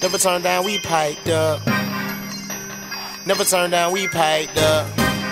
Never turn down, we piped up. Never turn down, we piped up.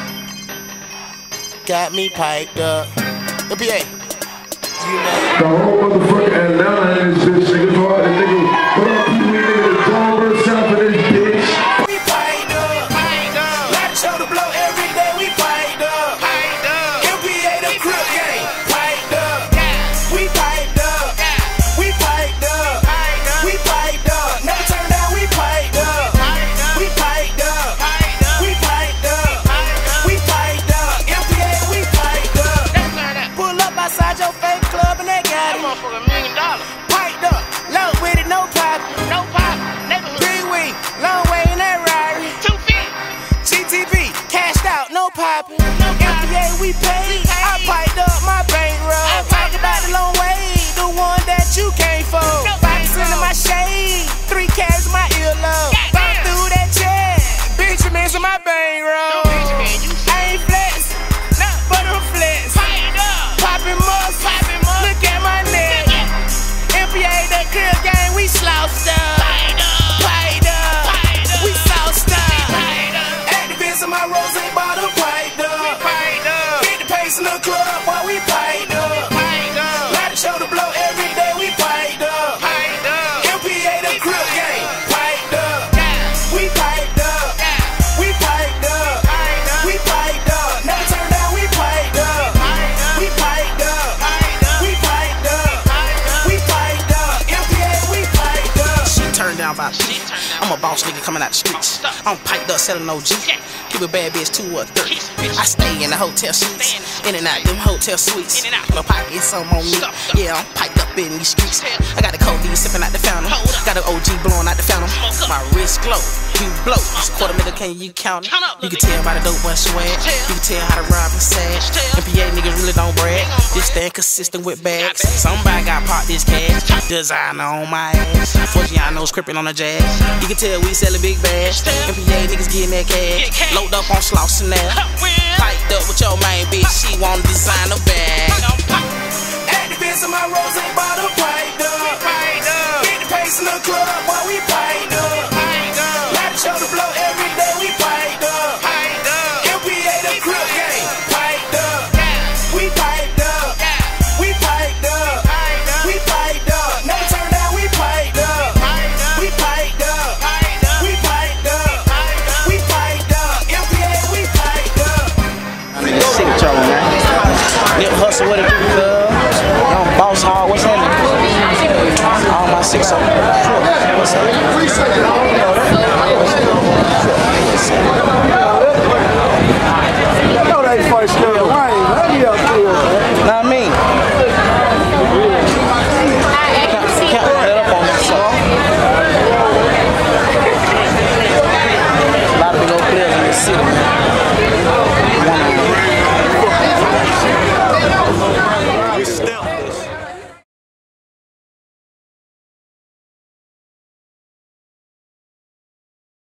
Got me piped up. MPA, you know. The whole motherfucking Atlanta is this nigga hard. The nigga, what up, you nigga, the Converse south of this bitch. We piped up. Light the show to blow every day, we piped up. MPA, the crook gang, piped up. We piped up. We piped up. We piped up. Never turn down, we piped up. We piped up. We piped up. We piped up. MPA, we piped up. Pull up outside your fake club and they got it. Motherfucker, $1 million. Piped up. Low with it, no pop. No pop. Neighborhood. 3 week, long way in that Rari. 2 feet. GTV, cashed out, no poppin'. MPA, we paid. I piped up my bankroll. Talk about the long way, the one that you can't fold. 5% in my shade, 3 carats in my earlobe. Burn through that check, Benjamins in my bankroll. I ain't flex, but I'm flex. Poppin' muscle, look at my neck. MPA, that crib gang, we slouched up. Piped up, we sauced up. Activists in my rose ain't bottom piped up. Hit the pace in the club while we piped up. Light the show to blow every day, we piped up. MPA, the crook gang, piped up. We piped up. We piped up. We piped up. Never turn down, we piped up. We piped up. We piped up. We piped up. MPA, we piped up. Shit turned down by shit. I'm a boss nigga coming out the streets. I'm piped up selling OG. Keep a bad bitch 2 or 3. I stay in the hotel suites, in and out them hotel suites. My pocket some on me. Yeah, I'm piped up in these streets. I got the codeine sipping out the fountain. Got the OG blowing out the fountain. My wrist glow, you blow. It's $250,000, can you count it? You can tell by the dope boy swag. You can tell how to rob and sag. MPA niggas really don't brag. Just staying consistent with bags. Somebody got popped this cash. Designer on my ass. Forgiano's crippin' on the jazz. You can tell we sellin' big bags. MPA niggas getting that cash. Load up on Sloss and that. Piped up with your main bitch. She want to design a bag. Activists in my rose ain't bottom piped up. Hit the pace in the club while we piped up. Light the show to blow every day, we piped up. MPA, the crook gang, piped up. We piped up. We piped up. We piped up. Never turn down, we piped up. We piped up. We piped up. We piped up. MPA, we piped up. Sick of y'all, man. Nip hustle with it.